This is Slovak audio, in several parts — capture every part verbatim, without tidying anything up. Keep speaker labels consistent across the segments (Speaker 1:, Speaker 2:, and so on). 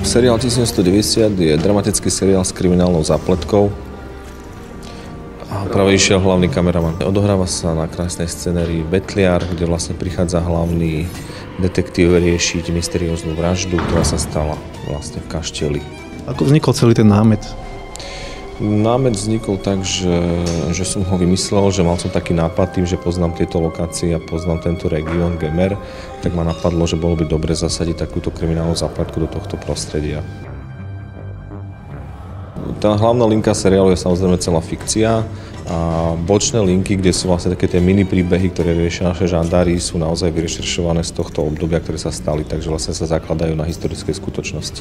Speaker 1: Seriál tisícdeväťstodeväťdesiat je dramatický seriál s kriminálnou zápletkou. A práve išiel hlavný kameraman. Odohráva sa na krásnej scenérii Betliar, kde vlastne prichádza hlavný detektív riešiť mysterióznu vraždu, ktorá sa stala vlastne v kaštieli.
Speaker 2: Ako vznikol celý ten námet?
Speaker 1: Námet vznikol tak, že, že som ho vymyslel, že mal som taký nápad tým, že poznám tieto lokácie a poznám tento región Gemer, tak ma napadlo, že bolo by dobre zasadiť takúto kriminálnu zápletku do tohto prostredia. Tá hlavná linka seriálu je samozrejme celá fikcia a bočné linky, kde sú vlastne také tie mini príbehy, ktoré riešia naše žandári, sú naozaj vyrešeršované z tohto obdobia, ktoré sa stali, takže vlastne sa zakladajú na historickej skutočnosti.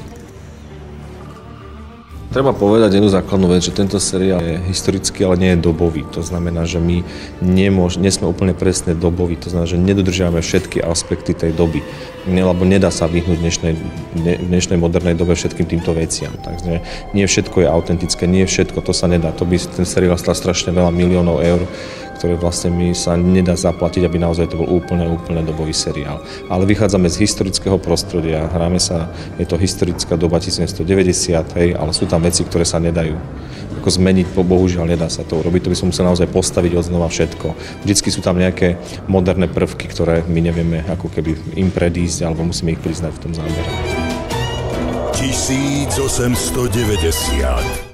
Speaker 1: Treba povedať jednu základnú vec, že tento seriál je historický, ale nie je dobový. To znamená, že my nemôž, nie sme úplne presne doboví. To znamená, že nedodržiavame všetky aspekty tej doby. Lebo nedá sa vyhnúť v dnešnej, dnešnej modernej dobe všetkým týmto veciam. Takže nie všetko je autentické, nie všetko, to sa nedá. To by ten seriál stal strašne veľa miliónov eur, ktoré vlastne mi sa nedá zaplatiť, aby naozaj to bol úplne, úplne dobový seriál. Ale vychádzame z historického prostredia, hráme sa, je to historická doba tisícdeväťstodeväťdesiat, hej, ale sú tam veci, ktoré sa nedajú ako zmeniť, bohužiaľ nedá sa to urobiť, to by som musel naozaj postaviť od znova všetko. Vždycky sú tam nejaké moderné prvky, ktoré my nevieme ako keby im predísť, alebo musíme ich priznať v tom zábere.
Speaker 3: tisícosemstodeväťdesiat